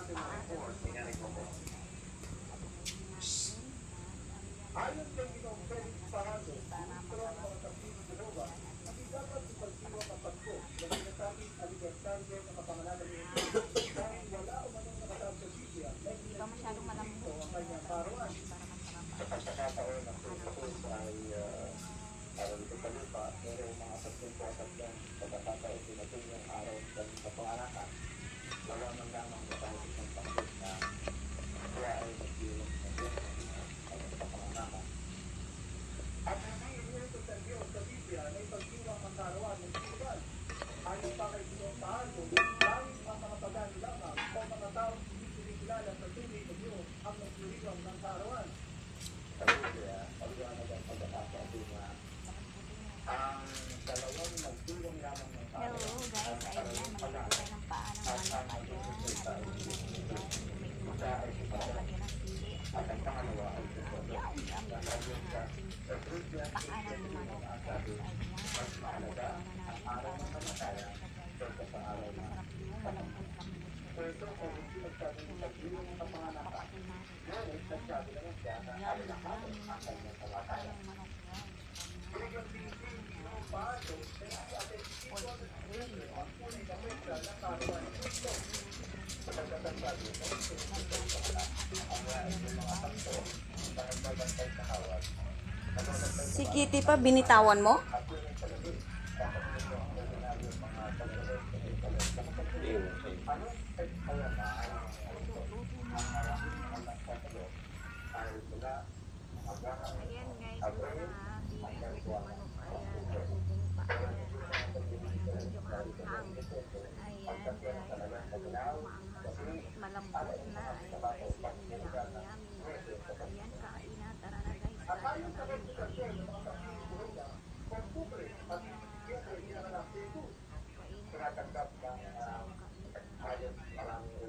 Ayon kay Ginoong Felix Fajardo, ministro ng mga Testigo de Jehovah, hindi dapat ipagdiwang ang pagko na sinasabing alibertaryo ng kapanganalan ni Jesus dahil wala o manong nakataas sa Biblia na hindi ito ang kanyang karuan. Sa pagkakataon ng Jesus ay para dito sa lupa, mayroong mga 34 yan pagkakataon pinatun yung araw ng kapanganakan. Wala man lamang sa tayo isang pangkot na kaya ay nagdiwang ng kapanganakan. At hindi iniutos ng Diyos sa Biblia na ipagdiwang ang karuan ng spiritual. Ayon pa kay Ginoong Fajardo, dahil ang mga pagani lamang o mga taong hindi kinikilala sa tunay na Diyos ang nagdiwang ng karuan. Sa Biblia, pagdiwang ang pagkakasabi na ang dalawang nagdiwang lamang ng karuan. Hello guys, ayun na, maglagay tayo ng paa ng manok. Ayun, at ang pangalawa ay paanan ng manok. mas mahalaga ang araw ng kamatayan kaysa sa araw ng kamatayan. So ito kung hindi nagsabi ng pagdiwang ng kapanganakan, ngunit nagsabi naman siya na alalahanin ang kanyang kamatayan. Binigang Pilipin, Ginoong Fajardo, na nag-attend dito ang tunay na kwenta ng karuan ng Kristo. Sapagkat ang sabi ng ang lahat ng mga takto na nagbabantay sa hawat. Si Kitty pa, binitawan mo? Ayan guys, bibili ko manok. Ayan, nagugong pa. Medyo maanghang. Ayan guys, malambot na. Ayan guys, yummy, yummy, yummy. Ayan, kain na. Tara na guys. Tinatanggap ng maraming